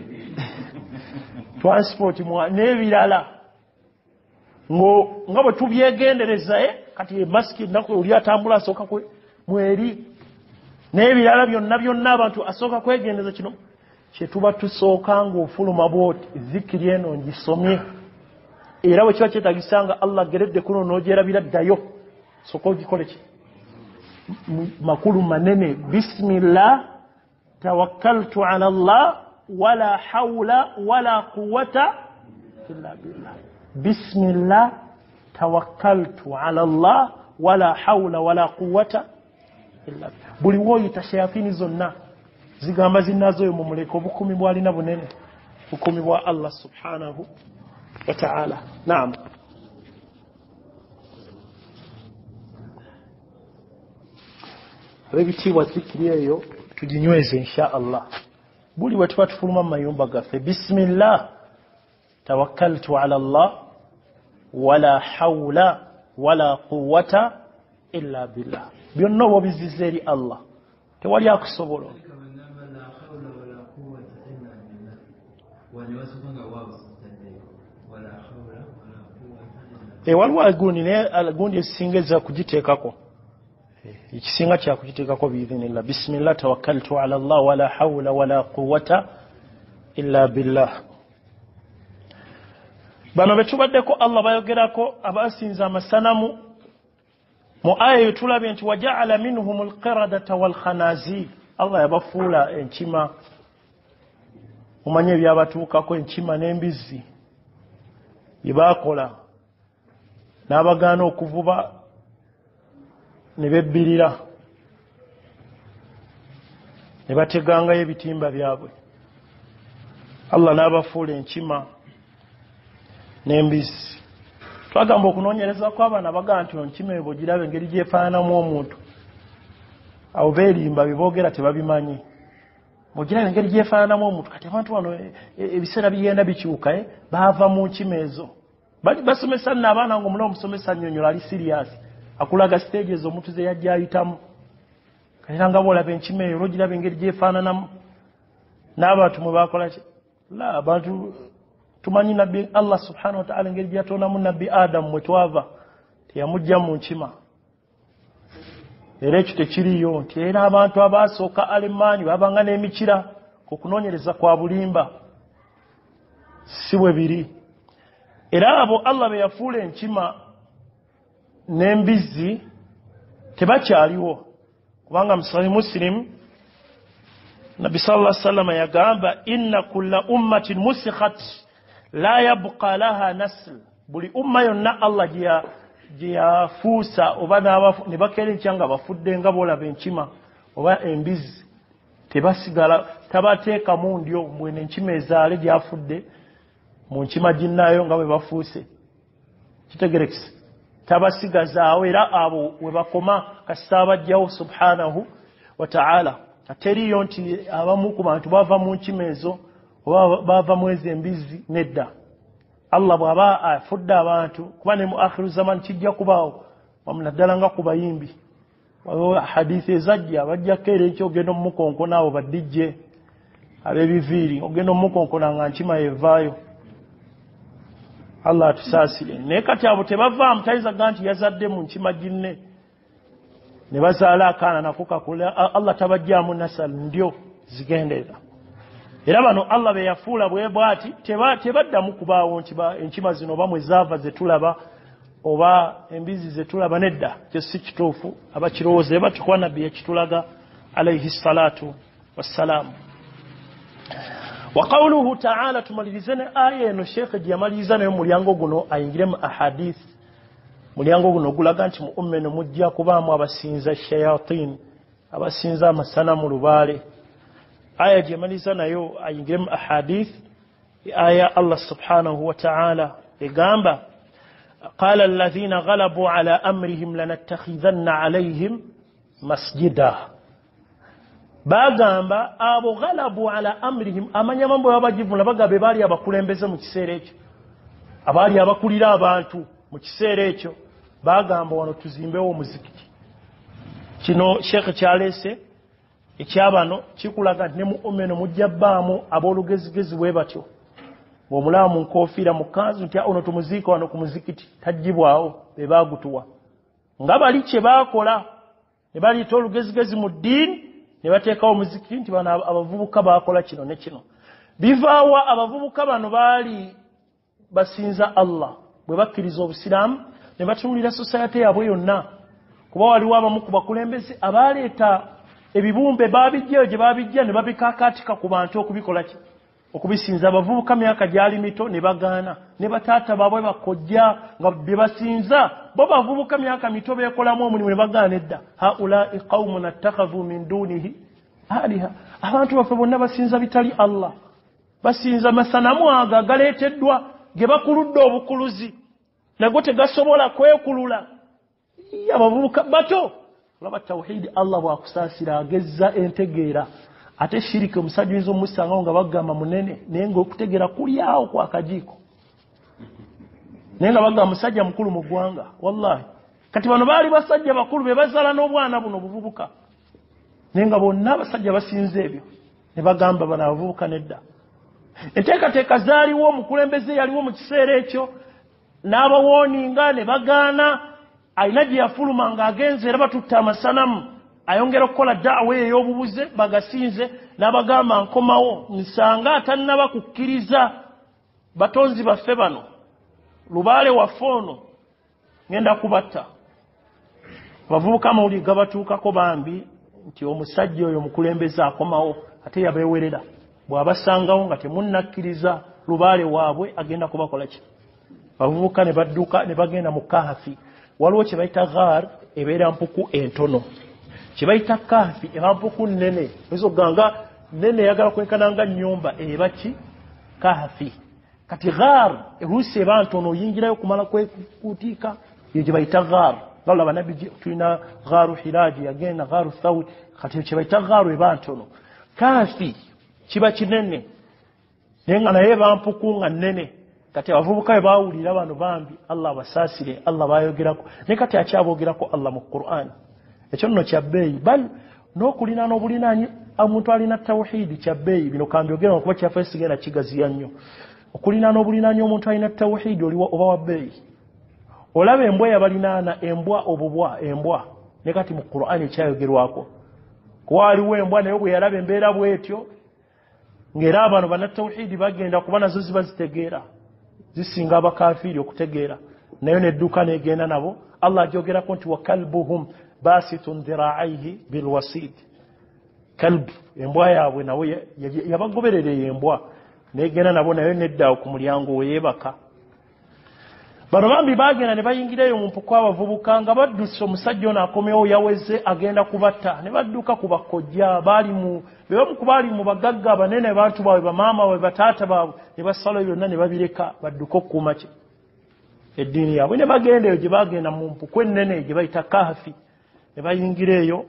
Transport mwa n'ebirala ngo nga bwe tubyegendereza eh? Kati masiki nako oli atambula asooka kwe mweri n'ebirala byonna byonna abantu asooka kwegendereza. Kino kye tuba tusooka ng'ofuluma bwoti zikiri eno ngisomye, era bwe kiba kyetagisanga Allah geredde kuno n'ogyerabira ddayo sooka ogikole ki? Makulu manene. Bismillah tawakkaltu ala Allah wala hawla wala quwwata illa billah. Bismillah tawakkaltu ala Allah wala hawla wala quwwata illa billah. Buli woyita shayatini zonna zigamba zinnazo oyo mumuleka, obukumi bwalina bunene, bukumi bwa Allah subhanahu wa ta'ala. Naam. Ebitiibwa zikiri eyo tuginyweze insha Allah. Buli bwe tuba tufuluma mu mayumba gaffe, bismillah tawakkaltu ala Allah wala hawla wala quwwata illa billah. Byonna oba bizizza eri Allah, tewali akusobola. E waliwo agundi naye agundi esingeza kugiteekako, ekisinga kya kugiteekako biidhinillah. Bismillah tawakkaltu ala Allah wala hawla wala quwwata illa billah. Bano betubaddeko Allah bayogerako abasinza amasanamu mu aya eyo tulabye nti waja'ala minhum alqiradata walkhanazir. Allah yabafuula enkima mumanye byabatuukako enkima n'embizzi bye baakola n'abagaana okuvuba ne bebbirira ne bategangayo ebitimba byabwe. Allah n'abafuula enkima n'embizzi. Twagamba okunoonyereza kw'abaana bagaa nti enkima ebo girabe engeri gyefaananamu omuntu. Awo beerimba biboogera tebabimanyi. Mugirabe engeri gyefaananamu omuntu. Kati abantu wano ebiseera bigenda bikyuka baava mu nkima ezo. Basomesa nno abaana ng'omulala omusomesa annyonnyola ali siriasi. Akulaga stage ezo omuntu ze yajja ayitamu. Era nga bw'olaba enkima eyo olwogiraba engeri gyefaananamu. N'abantu mwe baakola ki? La, abantu tumanyi nabbi Allah subhanahu wa ta'ala engeri gy'atondamu nabbi Adamu mwe twava teyamujja mu nkima. Era ekyo tekiriyo nti era abantu abaasooka alemaanyi babanga n'emikira ku kunoonyereza kwa bulimba. Si bwe biri. Era abo Allah be yafuula enkima n'embizzi tebakyaliwo. Kubanga mu Sahih Muslim Nabi sallallahu alaihi wasallam yagamba inna kulla ummatin musikhat la yabqa laha nasl. Buli umma yonna Allah gya gyafuusa oba n'abafu ne bakeera enkyanga bafudde nga boolaba enkima oba embizzi tebasigala tabateekamu ndyo mbwene enkima ezaale gyafudde mu nkima ginnaayo nga bwe bafuuse. Kitegerekise tabasigazaawo era abo we bakoma kasita abajjawo subhanahu wa ta'ala. Teriyo nti abamu ku bantu bava mu nkima ezo oba bava mu ezo embizzi nedda. Allah bw'aba afudde abantu kuba ne mu akhiru zaman kijja kubaawo wamunaddala nga ku bayimbi. Waliwo hadithi ezajja bajjako era ekyo ogenda omukonkona abo baddijje ab'ebiviiri ogenda omukonkona nga nkima yevaayo. Allah atusaasire. Naye kati abo tebavaamu tayizaga nti yazadde mu nkima ginne ne bazaala akaana nako kakula. Allah tabajjaamu nasal ndyo zigendera. Era bano Allah be yafuula bwe bw'ati tebaddamu kubaawo nti enkima zino oba mwe zaava ze tulaba oba embizi ze tulaba nedda. Kyo si kituufu abakirowooza eba tukuwa nabbi ekitulaga alayhi salatu wassalamu. Wa qawluhu ta'ala tumalirize aya eno Sheikh gye yamaliriza nayo mulyango guno ayingire mu ahadith. Mulyango guno gulaga nti mu umma eno mujja kubaamu abasinza shayatin abasinza amasana mu lubaale. Aya gye yamaliriza nayo ayingire mu ahadith. Aya Allah subhanahu wa ta'ala egamba قال الذين غلبوا على أمرهم لنتخذن عليهم مسجدا. Bagamba abo galabu ala amrihim amanya mambo yabajivuna bagabe bali abakulembeze mu kiseera ekyo abali abakulira abantu mu kiseera ekyo bagamba wano tuzimbewo omuzikiti. Kino Sheikh kyalese ekyabano kikulaga ne mu omeno mujjabaamu abolugezigezi bwe batyo ng'omulaba mu nkofiira mu kanzu nti ono tumuziika wano ku muzikiti tajjibwawo be baagutuwa nga bali kye baakola ne baliita olugezigezi mu ddiini ne bateekawo omuzikiti nti bano abavubuka baakola kino ne kino. Bivaawa abavubuka bano baali basinza Allah bwe bakkiriza obusiraamu ne batunuulira society yaabwe yonna kuba waliwo abamu ku bakulembeze abaaleeta ebibumbe baabijjayo gye baabijja ne babikaakaatika ku bantu okubikola ki okubisinza. Abavubuka myaka gyali mito ne bagaana ne bataata baabwe bakojja nga bye basinza bo bavubuka myaka mito beekolamu omulimu ne bagaana edda. Haulai qaumun attakhadhu min dunihi aliha. Abantu baffe bonna basinza bitali Allah basinza masanamu ago agaleeteddwa ge bakuludde obukuluzi nago tegasobola kwekulula. Abavubuka bato olaba tawhidi Allah bw'akusaasira agezza entegeera. Ate shiriki omusajja oyinza omusangawo nga bagamba munene naye ng'okutegeera kuli awo kwa kajiiko naye nga bagamba musajja mukulu mu ggwanga. Wallahi kati bano baali basajja bakulu be bazaala n'obwana buno obuvubuka naye nga bonna abasajja basinze ebyo ne bagamba bano abavubuka nedda. Enteekateeka zaaliwo omukulembeze yaliwo mu kiseera ekyo n'abawooninga ne bagaana. Alina gye yafuluma ng'agenze era batutte amasanamu ayongera okukola da'wa ey'obubuze bagasinze n'abagamba nkomawo nsanga atannaba kukkiriza batonzi baffe bano lubaale waffe ono ngenda kubatta. Abavubuka amawulire gabatuukako bambi nti omusajja oyo mukulembeze akomawo ate yabeewerera bwabasangawo nga temunnakkiriza lubaale waabwe agenda kubakola ki bavubuka ne badduka ne bagenda mu Kahfi waliwo kye bayita ghar ebeera mpuku entono kye bayita Kahfi eba mpuku nnene ezo ganga nnene yagala kwekana nga nnyumba eba ki Kahfi kati ghar erusi eba ntono oyingirayo kumala kwekutiika iyo gye bayita ghar ngalo abanabi tulina gharu hiraji yagenda gharu thawri kati kye bayita gharu eba ntono Kahfi kiba kinene nenga naye bampuku nga nnene kati abavubuka bwe baawulira bano bambi Allah basaasire Allah bayogerako ne kati akyabogerako Allah mu Qur'an ekyo nno kya bbeeyi bal n'okulina n'obulinanyi omuntu alina tawhidi kya bbeeyi bino kambyogera okuba kyafa sigenda kigaziya nnyo okulina n'obulinanyi omuntu alina tawhidi oliwa oba wa bbeeyi olaba embwa yabalinaana embwa obubwa embwa ne kati mu Qur'an ekyayogerwako kwaliwo embwa naye bwe yalaba embeera bwetyo ngera abantu banatawhidi bagenda kuba nazo ziba zitegeera zisinga abakafiri okutegeera nayo nedduka negenda nabo Allah ajogerako nti wa kalbuhum basitun dhira'aihi bilwasid kalb embwa yaabwe nawe yabagoberera embwa negenda nabo nayo nedda ku mulyango weyebaka bano bambi bagenda ne bayingirayo mu mpuku abavubuka nga badduse omusajja ono akomewo yaweze agenda kubatta ne badduka ku bakojja baali mu bebamu ku baali mu bagagga banene bantu baabwe bamaama baabwe bataata baabwe ne basalayo byonna ne babireka badduka okukuuma ki eddiini yaabwe ne bagenda eyo gye bagenda mu mpuku ennene gye bayita Kahfi ne bayingira eyo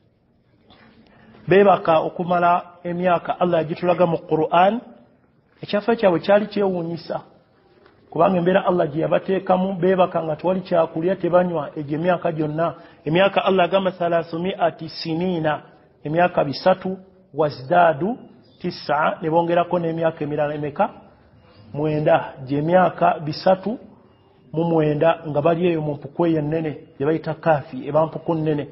beebaka okumala emyaka Allah yagitulaga mu Qur'an ekyafa kyabwe kyali kyewuunyisa kubanga embeera Allah gye yabateekamu beebaka nga tewali kyakulya tebanywa egyo emyaka gyonna emyaka Allah agamba thalathumiyati sinina emyaka bisatu wazdadu tisa ne bongerako n'emyaka emirala emeka mwenda gy'emyaka bisatu mu mwenda nga bali eyo mu mpuku eyo ennene gye bayita Kahfi eba mpuku nnene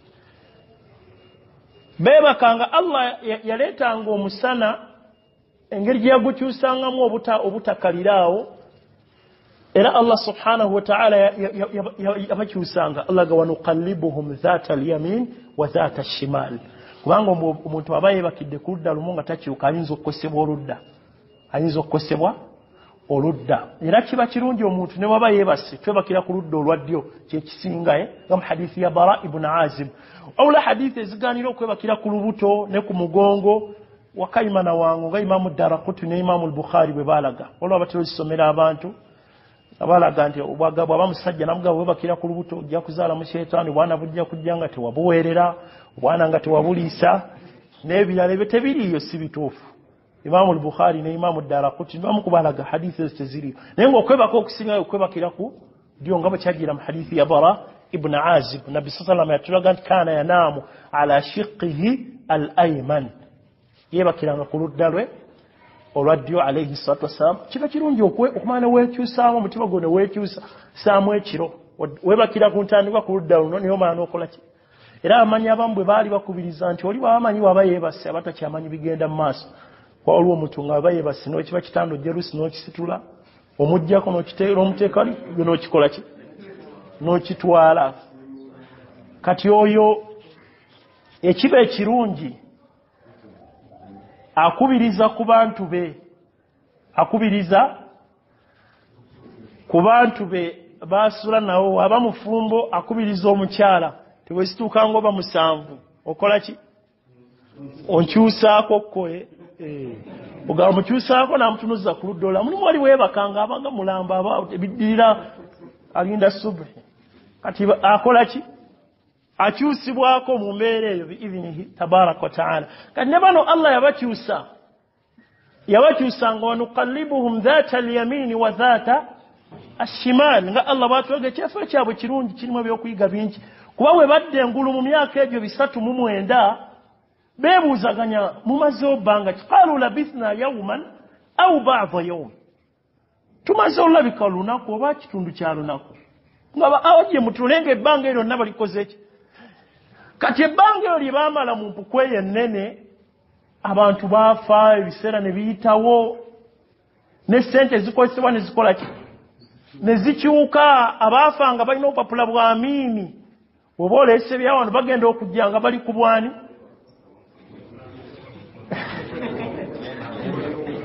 beebakanga Allah yaleetanga omusana engeri gye yagukyusangamu obutakaliraawo era Allah subhanahu wa ta'ala yabakyusanga Allah ga wanuqallibuhum dhata al-yamin wa dhata al-shimal kubanga omuntu aba yeebakidde ku ludda lumu nga takyuka ayinza okukosebwa oludda ayinza okukosebwa oludda era kiba kirungi omuntu ne waba yeebase twebakira ku ludda olwaddyo kyekisinga nga mu hadithi ya Bara ibn Azib awula hadithi eziganira okwebakira ku lubuto ne ku mugongo wakaimana wangu nga Imamu Daraqutni ne Imamu al-Bukhari bwe balaga olwo batero kisomera abantu abalaga nti obwaga bwaba musajja namugabo webakira ku lubuto ojja kuzaala mu sheytaani bwana bujja kujja nga tewabuweerera bwana nga tewabuliisa n'ebirala ebyo tebiriiyo si bituufu Imamu al-Bukhari ne Imamu Daraqutni bamu kubalaga hadithi ezo teziriyo naye ng'okwebaka okusingayo okwebakira ku dio nga bwe kyagira mu hadithi ya Bara ibn Azib Nabbi sallallahu alayhi wa sallam yatulaga nti kaana yanaamu ala shiqqihi al-ayman yeebakiranga ku ludda lwe olwaddyo alayhi salatu wassalam kiba kirungi okumana weekyusaamu omutima gwo ne weekyusa saamu ekiro weebakira ku ntandikwa ku ludda luno niyo omala n'okola ki era abamanyi abamu bwe baali bakubiriza nti oli wabamanyi waba yeebase abatakyamanyi bigenda mu maaso kwaliwo omuntu nga waba yeebase n'okiba kitanda ojjalusi n'okisitula omuggyako n'okiteera omuteeka wali gwe n'okikola ki n'okitwala kati oyo ekiba ekirungi akubiriza ku bantu be akubiriza ku bantu be basula nawo waba mufumbo akubiriza omukyala tebwesituuka ngoba musanvu okola ki onkyusaako kkoe ogala mukyusaako n'amutunuza ku ludda mulimu wali weebakanga abanga mulamba aba ebiddirira alinda subuhi kati akola ki akyusibwako mu mbeera eyo biidhinihi tabaraka wa ta'ala kati ne bano Allah yabakyusa yabakyusanga wanuqallibuhum dhata al-yamini wa dhata ashimal nga Allah batwege ekyefa kyabwe kirungi kirimu ebyokuyiga bingi kuba bwe badde engulu mu myaka egyo bisatu mu mwenda beebuuzaganya mumaze obbanga qalu labithna yawman aw ba'da yawm tumaze olabika olunaku oba kitundu kya lunaku nga awajje mutulenga ebbanga eryo nna balikoze ki kati ebbanga eryo lye baamala mu mpuku eyo ennene abantu baafa ebiseera ne biyitawo ne ssente ezikozesebwa ne zikola ki ne zikyuka abaafanga balina obupapula bwa amiini oba oleese byawano bagenda okujja nga bali ku bwani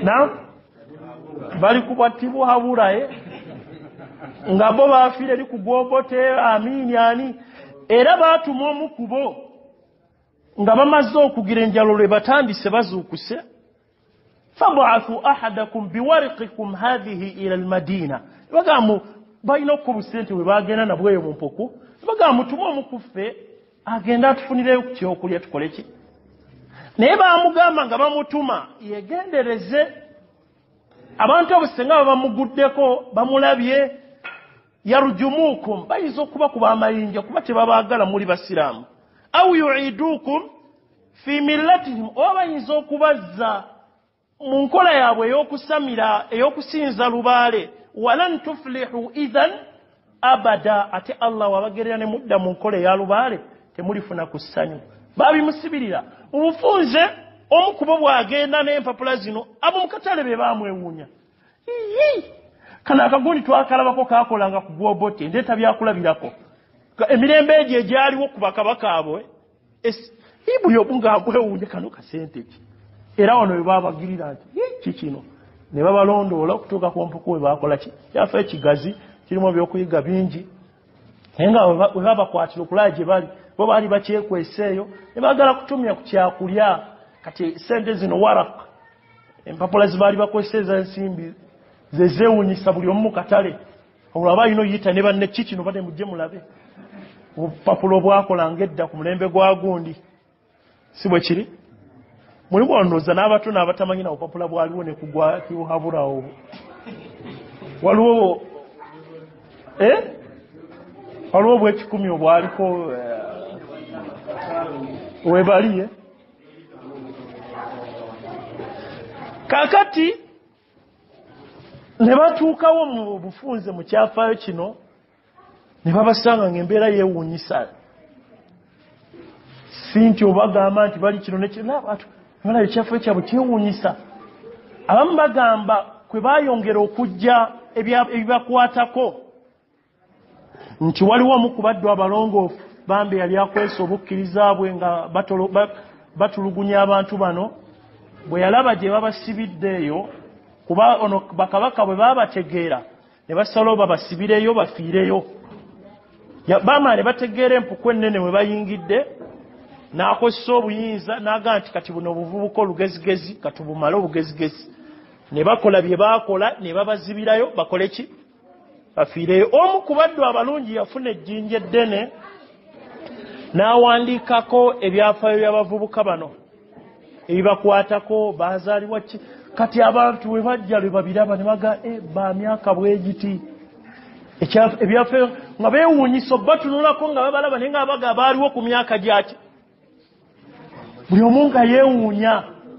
na bali kubatibwa habulaye nga bo bafiire eri kugobote amini ani era baatuma omukubo nga bamaze okugira enjalo lwe batandise bazuukuse fab'athu ahadakum biwarqikum hadhihi ila almadina bagamu balina okuba sente we bagenda nabweyo mu mpuku bagamu tuma omukuffe agenda atufunireyo ku kyokulya tukole ki naye baamugamba nga bamutuma yegendereze abantu abo senga bamuguddeko bamulabye yarjumukum bayinza okuba kuba amayinja kuba tebabaagala muli basiraamu au yuidukum fi millatihim oba bayinza okubazza mu nkola yaabwe ey'okusamira ey'okusinza lubaale walan tuflihu idhan abada ate Allah wabagerera ne mudda mu nkola ya lubaale temulifuna ku ssanyu babimusibirira ubufunze omukubo bwagenda n'empapula zino abo mukatale be baamwewuunya kana akagundi twakalabako kakolanga ku gwobote ndeeta byakulabirako emirembe egyo egyaliwo ku bakabaka abo ibu yobunga bwewuunye kano kasente ki era wano we babagirira nti kikino ne babalondoola okutuuka ku mpuku we bakola ki kyafa ekigazi kirimu ebyokuyiga bingi naye nga we babakwatira okulaba gye bali bo baali bakyekweseeyo ne baagala kutumya ku kyakulya kati sente zino waraka empapula zibaali bakozesa ensimbi ze zeewuunyisa buli omu mu katale olwo alina oyita ne banne kikino bade mujje mulabe obupapula obwakolanga edda ku mulembe gwa gundi si bwe kiri muli bwonooza n'abato n'abatamanyi na bupapula bwaliwo ne kugwa kibuhabulawo waliwo eh waliwo bwekikumi obwaliko webaliye kakati ne batuukawo mu bufunze mu kyafaayo kino ne babasanga ng'embeera yeewuunyisa si nti obagamba nti bali kino nekinabantu balabe ekyafaayo kyabwe kyewuunyisa abamu bagamba kwe baayongera okujja ebibakwatako nti waliwo omu ku baddu abalongoofu bambe yali akwesa obukkiriza bwe nga batulugunya abantu bano bwe yalaba gye babasibiddeeyo kuba ono bakabaka bwe babategeera ne basalawo babasibireyo bafiireyo bamala ne bategeera empuku ennene we bayingidde n'akozesa obuyinza n'agaa nti kati buno obuvubuka olugezigezi katubumale obugezigezi ne bakola bye baakola ne babazibirayo bakole ki bafiireyo omu ku baddu abalungi yafuna ejjinja eddene n'awandiikako ebyafaayo by'abavubuka bano ebibakwatako baazaalibwa ki kati abantu we bajja lwe babiraba ne baga e bamyaka bwegiti ebyafaayo nga beewuunyisa batunulako nga babalaba naye nga baga baaliwo ku myaka gyaki buli omu nga yeewuunya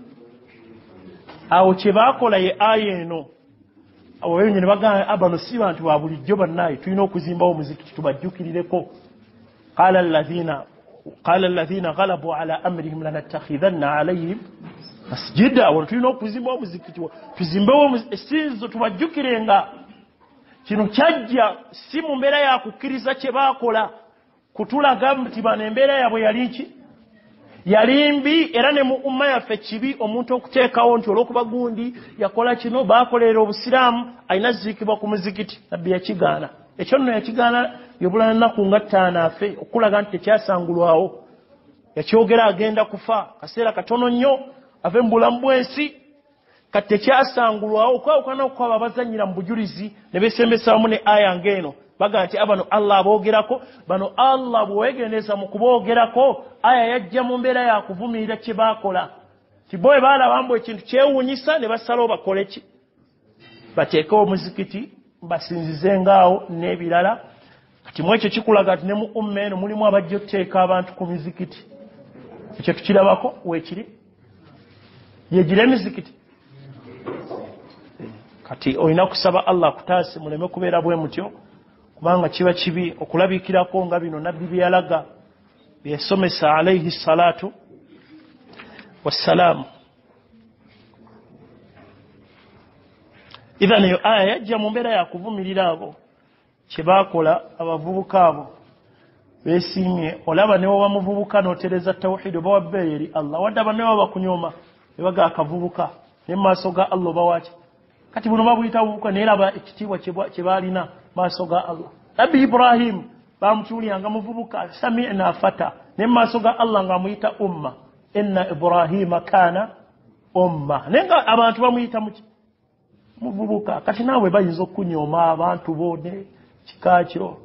awo kye baakola ye aya eno abo benyini ne baga abano si bantu ba bulijjo bannaayi tulina okuzimbawo omuzikiti tubajjukirireko qala alladhina qala alladhina ghalabu ala amrihim lanattakhidhanna alayhim masjida wano tulina okuzimba omuzikiti tuzimbewo esinzo tubajjukirenga kino kyajja si mu mbeera ya kukkiriza kye baakola kutulaga nti bano embeera yabwe yali ki yali mbi era ne mu umma yaffe kibi omuntu okuteekawo nti olw'okuba gundi yakola kino baakolera obusiraamu alina ziikibwa ku muzikiti nabbi yakigaana ekyo nno yakigaana yobulana nnaku nga ttaano afe okulaga nti tekyasangulwawo yakyogera agenda kufa kaseera katono nnyo ave mu bulamu bw'ensi kati tekyasangulwawo okwawukana okwabo abazannyira mu bujulizi ne beesembesa wamu ne aya ng'eno baga nti abano Allah aboogerako bano Allah bwewegendeza mu kuboogerako aya yajja mu mbeera ya kuvumirira kye baakola tiboye baalaba mbu ekintu kyewuunyisa ne basalawo bakole ki bateekewo omuzikiti basinzizengaawo n'ebirala kati mu ekyo kikulaga nti ne mu umma eno mulimu abajja okuteeka abantu ku mizikiti ekyo tukirabako weekiri yegira emizikiti kati olina kusaba Allah kutaase muleme kubeera bwe mutyo kubanga kiba kibi okulabikirako nga bino nabbi bye yalaga byesomesa alayhi salatu wassalaamu idhan eyo aya yajja mu mbeera ya kuvumirira abo kye baakola abavubuka abo beesiimye olaba ne woba muvubuka n'otereza tawhidi oba wabbeeyo eri Allah wadde aba ne waba bakunyoma ne baga akavubuka ne maaso ga Allah bawachi kati buno babuyita bubuka neraba ekitiibwa kye balina maaso ga Allah. Nabi Ibrahim bamutuliyanga muvubuka sami'na fata ne maaso ga Allah nga muyita umma inna Ibrahima kana umma nenga abantu bamuyita muki muvubuka kati nawe bayinza okunyoma abantu bone kikakyo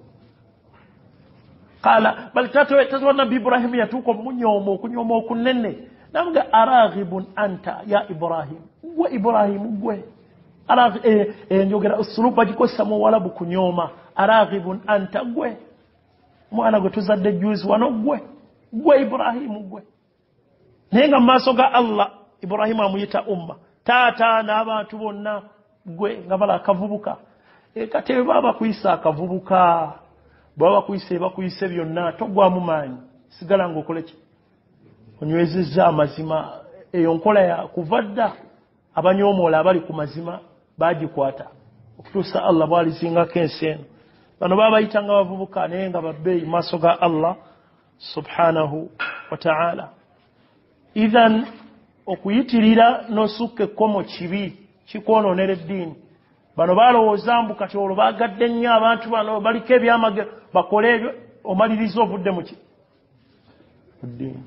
qala bal tatu tatu Nabi Ibrahim yatuko munyomo kunyoma okunene namuga araghibun anta ya Ibrahim gwe Ibrahim gwe aragh e, e njogera usuluba gikosa mu walabu kunyoma araghibun anta gwe mwana gwe tuzadde juzi wano gwe gwe Ibrahim gwe nenga maaso ga Allah Ibrahim amuyita umma tata n'abantu bonna gwe ngabala akavubuka e kate baba kuyisa akavubuka baba kuyise bakuyise byonna togwa mu manyi sigala ngokoleki onywezeza amazima eyo nkola ya kuvadda abanyomola abali ku mazima bagikwata okutusa Allah bwali zinga kenseno bano baba yitanga bavubuka nenga babbeyi maaso ga Allah subhanahu wa ta'ala. Idhan okuyitirira nosukke komo kibi kikononera eddiini bano balowooza mbu kati olwo bagadde nnyo abantu bano baliko ebyamage bakole ebyo omaliriza ovudde mu ddiini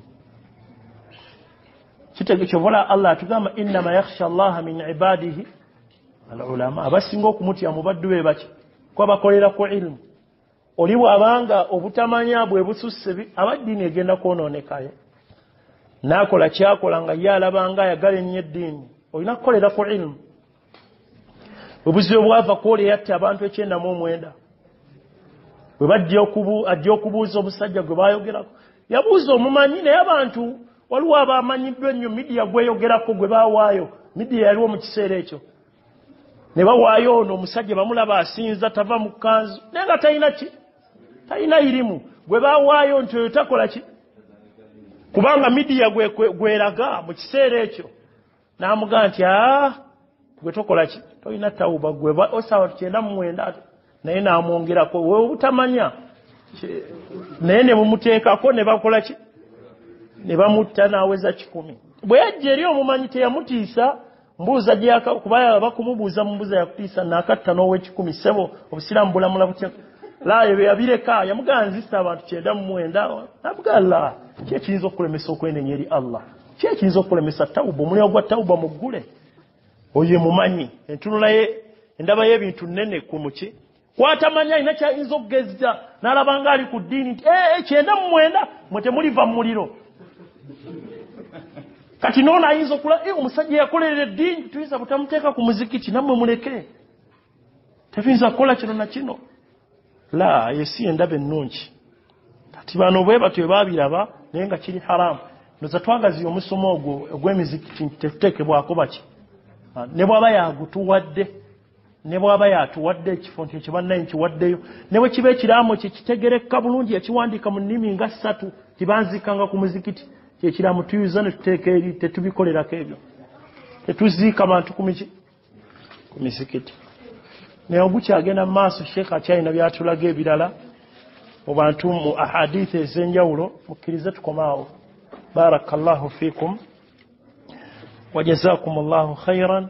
kitege kyobola Allah atugamba innama yakhsha Allah min ibadihi al-ulama abasinga okumutya mu baddu be baki kwa bakolera ku ilmu oli bwabanga obutamanya bwe bususse abaddiini egenda kwononekayo nakola kyakola nga yalabanga yagala ennyo eddiini olina kukolera ku ilmu obuzibu bwava kwole yatta abantu ekyenda mu omwenda bwe bajja okubu ajja okubuuza omusajja gwe bayogerako yabuuza omumanyi naye abantu waliwo abamanyiddwa ennyo midiya gweyogerako gwe baawaayo midiya yaliwo mu kiseera ekyo ne bawaayo ono omusajja bamulaba asinza tava mu kanzu naye nga talina ki talina irimu gwe baawaayo nti oyo takola ki kubanga midiya gweraga mu kiseera ekyo n'amugaa nti aa gwe tokola ki tolina tawuba gwe osawa kyenda mu mwenda naye n'amwongerako we obutamanya naye ne mumuteekako ne bakola ki ne bamutta n'aweza kikumi bwe yajja eri omumanyi teyamutiisa mbuuza gyaka kuba bakumubuuza mu mbuuza yakutiisa n'akatta n'ow'ekikumi ssebo obusiraamu bulamula butya laayo be yabireka yamuganzisa abantu kyenda mu mwenda nabugala ki ekiyinza okulemesa okwenenya eri Allah ki ekiyinza okulemesa tawuba omulimu gwa tawuba muggule oye mumanyi entunula ye endaba y'ebintu nnene ku muki kwatamanya alina kyayinza okugezza n'alabanga ali ku ddiini nti ee kyenda mu mwenda mwe temuliva mu muliro kati noona ayinza okula omusajja yakolerera eddiini tuyinza butamuteeka ku muzikiti nammwe muleke tebiyinza kukola kino na kino la yesi endaba ennungi kati bano bwe batyo baabiraba naye nga kiri haramu noza twagaziya omusomo ogwo ogw'emizikiti tetuteekebwako baki ne bw'aba yagutuwadde ne bw'aba yatuwadde ekifo nti ekibannaye nkiwaddeyo ne bwe kiba ekiraamo kye kitegereka bulungi yakiwandiika mu nnimi nga ssatu tibanziikanga ku muzikiti kyekiraamo tuyuza ne tuteeka eri tetubikolerako ebyo tetuziika bantu ku mizikiti naye ogukyagenda mu maaso sheekha akyalina byatulaga ebirala mu bantu mu ahadithi ez'enjawulo mukkirize tukomaawo barakallahu fiikum وجزاكم الله خيرا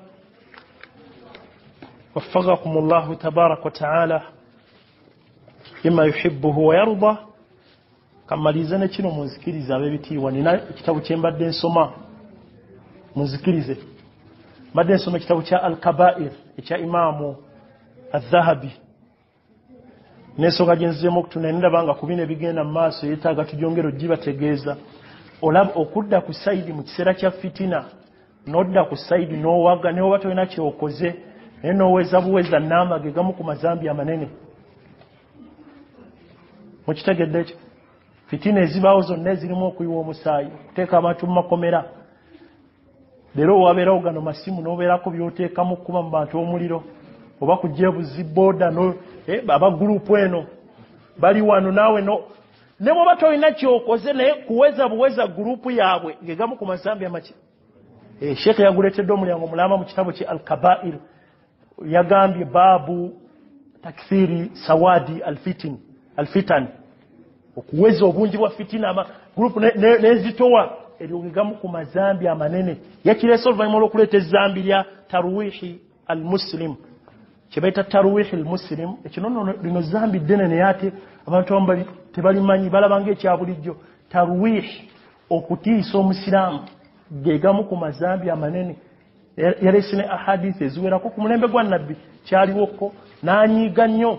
وفقكم الله تبارك وتعالى بما يحبه ويرضى كما ليزنا kino munzikirize abebitiibwa nina ekitabu kye mbadde nsoma munzikirize mbadde nsoma ekitabu kya al-kaba'ir ekya imaamu al-dhahabi n'ensonga gye nzizemu okutuna ndabanga ku bino ebigenda mu maaso yeetaaga tugyongera ogibategeeza olaba okudda ku sayidi mu kiseera kya fitina nodda ku sayidi n'owaga ne oba tolina kyokoze naye n'oweza buweza n'amage gamu ku mazambi amanene mukitegedde ekyo fitina ezibaawo zonna ezirimu okuyiwa omusaayi okuteeka abantu mu makomera leero wabeerawo gano masimu n'obeerako by'oteekamu kuba mu bantu omuliro oba kujja buzibooda abagurupu eno bali wano naawe no ne bw'oba tolina kyokoze naye kuweza buweza gurupu yaabwe gegamu ku mazambi amaki Eh Sheikh yaguletedde omulyango mulama mu kitabo ki al-kaba'ir yagambye babu takfiri sawadi al-fitin al-fitan okuweza obungi bwa fitina ama group nezitowa eryogegamu ku mazambi amanene yakireese oluvannyuma lw'okuleeta ezambi lya tarwihi al muslim kyebaita tarwihi al muslim ekino lino zambi ddene naye ate abantu abamu tebalimanyi balabanga ekya bulijjo tarwihi okutiisa omusiraamu gegamu ku mazambi amanene yaleese ne ahadithi eziwerako ku mulembe gwa nabbi kyaliwoko n'anyiiga nnyo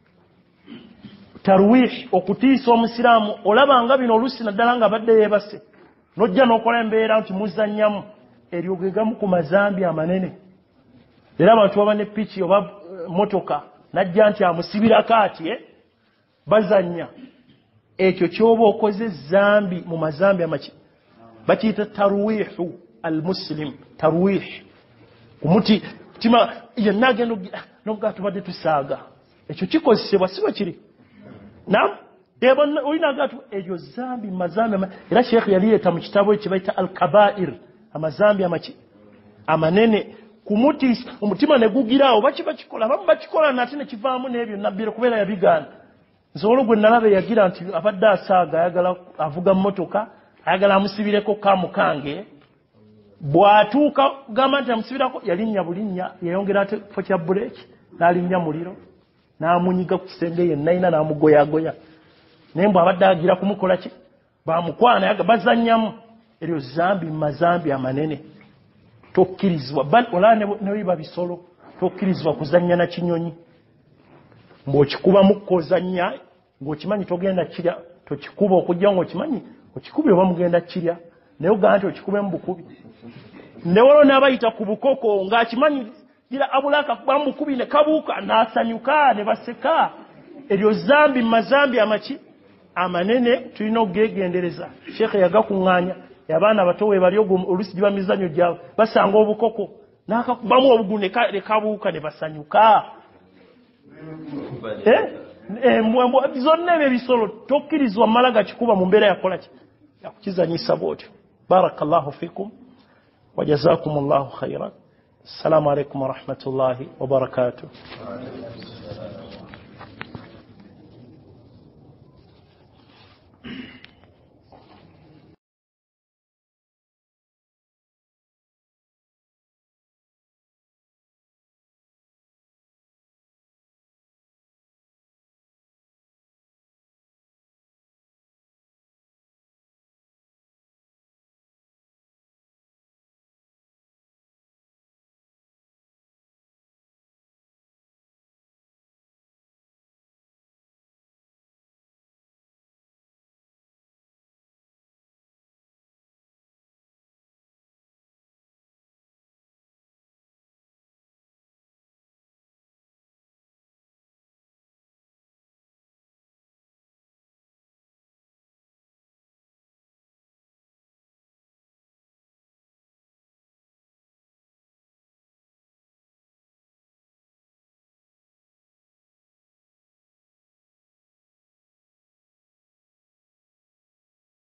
tarwihi okutiisa omusiraamu olabanga bino oluusi naddala nga badde yeebase nojja n'okola embeera nti muzannyamu eryogegamu ku mazambi amanene era abantu baba ne piki oba motoka najja nti amusibirako ati bazannya ekyo kyoba okoze zambi mu mazambi amaki bakiyita tarwihu al muslim tarwih kumuti tima yenna agenda noga tubadde tusaaga ekyo kikozesebwa siba kiri naam ebo olina gatu ekyo zambi mazambi era sheikh yalieta mu kitabo ekibaita al kabair amazambi amaki amanene kumuti omutima ne gugirawo baki bakikola bamu bakikola nate ne kivaamu n'ebyo nabbire kubeera yabigana nsobola gwe nalabe yagira nti abadde asaaga ayagala avuga mmotoka ayagala amusibireko kamu kange bw'atuuka gamba nti amusibirako yalinnya bulinnya yayongera ate kifo kya buleeki n'alinnya muliro n'amunyiga ku kisenge yennaina n'amugoyagoya naye mbw abadde agira kumukola ki bamukwana yaga bazannyamu eryo zambi mazambi amanene tokkirizibwa olaba ne biba bisolo tokkirizibwa kuzannya na kinyonyi ng'okikubamu kozannya ng'okimanyi togenda kirya tokikuba okujja ng'okimanyi okikubye oba mugenda kirya naye ogamba nti okikubemu bukubi newolo n'abayita ku bukoko ng'akimanyi gira abulaka kubamu bukubi ne kabuuka n'asanyuka ne baseka eryo zambi mazambi amaki amanene tulina okugegendereza sheekhe yagakuŋŋaanya abaana bato we bali oluusi giba mizannyo gyabwe basanga obukoko n'akakubamu obugu ne kabuuka ne basanyuka zonna ebyo ebisolo tokkirizibwa mmala gakikuba mu mbeera yakola ki yakukizanyisa bwotyo barakallahu fikum wajazakum llahu khairan assalamu alaikum warahmatullahi wabarakatuh